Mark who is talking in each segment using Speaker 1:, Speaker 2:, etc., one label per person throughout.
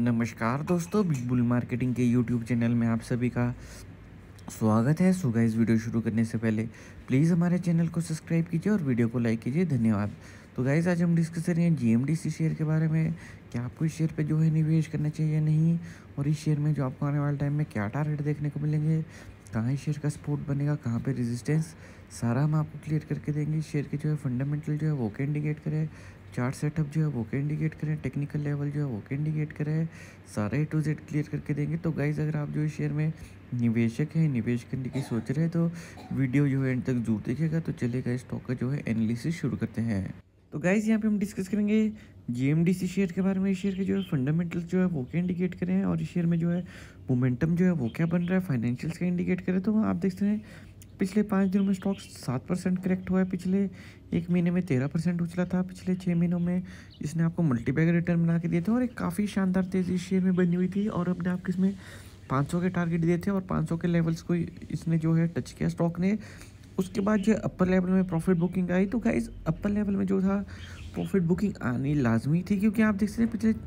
Speaker 1: नमस्कार दोस्तों, big bull marketing के यूट्यूब चैनल में आप सभी का स्वागत है। सो गाइस, वीडियो शुरू करने से पहले प्लीज़ हमारे चैनल को सब्सक्राइब कीजिए और वीडियो को लाइक कीजिए। धन्यवाद। तो गाइस, आज हम डिस्कस करेंगे जीएमडीसी शेयर के बारे में। क्या आपको इस शेयर पे जो है निवेश करना चाहिए या नहीं, और इस शेयर में जो आपको आने वाले टाइम में क्या टारगेट देखने को मिलेंगे, कहाँ इस शेयर का सपोर्ट बनेगा, कहाँ पे रेजिस्टेंस, सारा हम आपको क्लियर करके देंगे। इस शेयर के जो है फंडामेंटल जो है वो क्या इंडिकेट करें, चार्ट सेटअप जो है वो क्या इंडिकेट करें, टेक्निकल लेवल जो है वो क्या इंडिकेट करें, सारा A to Z क्लियर करके देंगे। तो गाइस, अगर आप जो इस शेयर में निवेशक हैं, निवेश करने की सोच रहे हैं, तो वीडियो जो है एंड तक जरूर देखिएगा। तो चलिएगा स्टॉक का जो है एनालिसिस शुरू करते हैं। तो गाइस, यहाँ पे हम डिस्कस करेंगे जीएमडीसी शेयर के बारे में। इस शेयर के जो है फंडामेंटल जो है वो क्या इंडिकेट करें, और इस शेयर में जो है मोमेंटम जो है वो क्या बन रहा है, फाइनेंशियल्स का इंडिकेट करें। तो आप देखते हैं पिछले 5 दिनों में स्टॉक 7% करेक्ट हुआ है, पिछले 1 महीने में 13% उछला था, पिछले 6 महीनों में इसने आपको मल्टीबैग रिटर्न बना के दिए थे और एक काफ़ी शानदार तेज़ी इस शेयर में बनी हुई थी। और अपने आपके इसमें 500 के टारगेट दिए थे और 500 के लेवल्स को इसने जो है टच किया स्टॉक ने। उसके बाद जो अपर लेवल में प्रॉफिट बुकिंग आई। तो गाइस, अपर लेवल में जो था प्रॉफिट बुकिंग आनी लाजमी थी, क्योंकि आप देख सकते हैं पिछले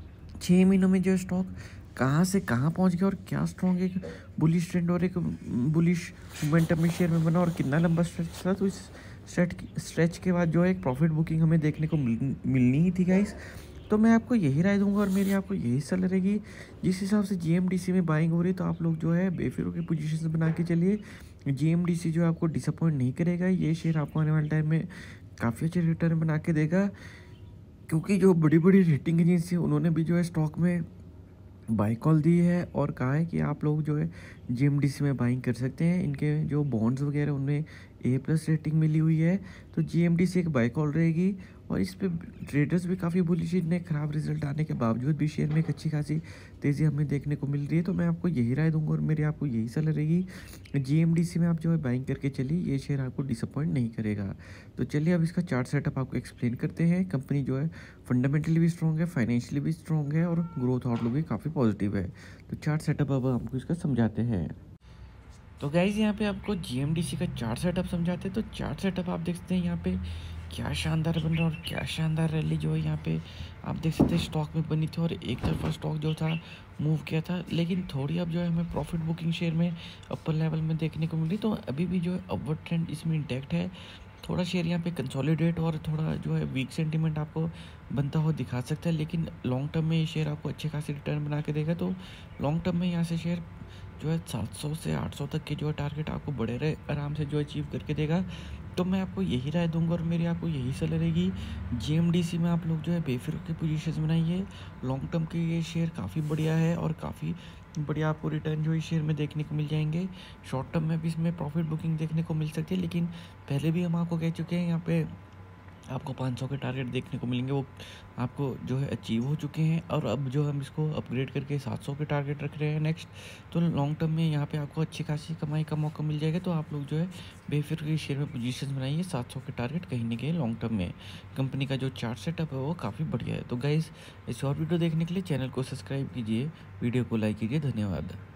Speaker 1: 6 महीनों में जो स्टॉक कहाँ से कहाँ पहुँच गया और क्या स्ट्रॉन्ग एक बुलिश ट्रेंड और एक बुलिश मोमेंटम में शेयर में बना और कितना लंबा स्ट्रेच था। तो इस स्ट्रेच के बाद जो है एक प्रॉफिट बुकिंग हमें देखने को मिलनी ही थी गाइस। तो मैं आपको यही राय दूंगा और मेरी आपको यही सलाह रहेगी। जिस हिसाब से जीएमडीसी में बाइंग हो रही है, तो आप लोग जो है बेफिक्र के पोजीशन बना के चलिए। जीएमडीसी जो आपको डिसअपॉइंट नहीं करेगा, ये शेयर आपको आने वाले टाइम में काफ़ी अच्छे रिटर्न बना के देगा, क्योंकि जो बड़ी बड़ी रेटिंग एजेंसी उन्होंने भी जो है स्टॉक में बाई कॉल दी है और कहा है कि आप लोग जो है जीएमडीसी में बाइंग कर सकते हैं। इनके जो बॉन्ड्स वगैरह उनमें A+ रेटिंग मिली हुई है, तो जीएमडीसी एक बाई कॉल रहेगी। और इस पे ट्रेडर्स भी काफ़ी बुलिश, इतने ख़राब रिजल्ट आने के बावजूद भी शेयर में एक अच्छी खासी तेज़ी हमें देखने को मिल रही है। तो मैं आपको यही राय दूंगा और मेरी आपको यही सलाह रहेगी, जीएमडीसी में आप जो है बाइंग करके चलिए, ये शेयर आपको डिसअपॉइंट नहीं करेगा। तो चलिए अब इसका चार्ट सेटअप आपको एक्सप्लेन करते हैं। कंपनी जो है फंडामेंटली भी स्ट्रॉन्ग है, फाइनेंशियली भी स्ट्रॉन्ग है और ग्रोथ आउटलुक भी काफ़ी पॉजिटिव है। तो चार्ट सेटअप अब हमको इसका समझाते हैं। तो गाइज़, यहाँ पे आपको जीएमडीसी का चार्ट सेटअप समझाते हैं। तो चार्ट सेटअप आप देख सकते हैं यहाँ पे क्या शानदार बन रहा है और क्या शानदार रैली जो है यहाँ पे आप देख सकते हैं स्टॉक में बनी थी, और एक तरफा स्टॉक जो था मूव किया था। लेकिन थोड़ी अब जो है हमें प्रॉफिट बुकिंग शेयर में अपर लेवल में देखने को मिली। तो अभी भी जो है अपवर्ड ट्रेंड इसमें इंटैक्ट है। थोड़ा शेयर यहाँ पे कंसोलिडेट और थोड़ा जो है वीक सेंटीमेंट आपको बनता हुआ दिखा सकता है, लेकिन लॉन्ग टर्म में ये शेयर आपको अच्छे खासी रिटर्न बना के देगा। तो लॉन्ग टर्म में यहाँ से शेयर जो है 700 से 800 तक के जो है टारगेट आपको बड़े रहे आराम से जो अचीव करके देगा। तो मैं आपको यही राय दूंगा और मेरी आपको यही सलाह रहेगी, जीएमडीसी में आप लोग जो है बेफिक्र के पोजीशंस बनाइए। लॉन्ग टर्म के ये शेयर काफ़ी बढ़िया है और काफ़ी बढ़िया आपको रिटर्न जो इस शेयर में देखने को मिल जाएंगे। शॉर्ट टर्म में भी इसमें प्रॉफिट बुकिंग देखने को मिल सकती है, लेकिन पहले भी हम आपको कह चुके हैं यहाँ पे आपको 500 के टारगेट देखने को मिलेंगे, वो आपको जो है अचीव हो चुके हैं। और अब जो हम इसको अपग्रेड करके 700 के टारगेट रख रहे हैं नेक्स्ट। तो लॉन्ग टर्म में यहाँ पे आपको अच्छी खासी कमाई का मौका मिल जाएगा। तो आप लोग जो है बेफिक्र के शेयर में पोजीशन बनाइए, 700 के टारगेट कहीं ना कहीं लॉन्ग टर्म में। कंपनी का जो चार्ट सेटअप है वो काफ़ी बढ़िया है। तो गाइज़, इस और वीडियो देखने के लिए चैनल को सब्सक्राइब कीजिए, वीडियो को लाइक कीजिए। धन्यवाद।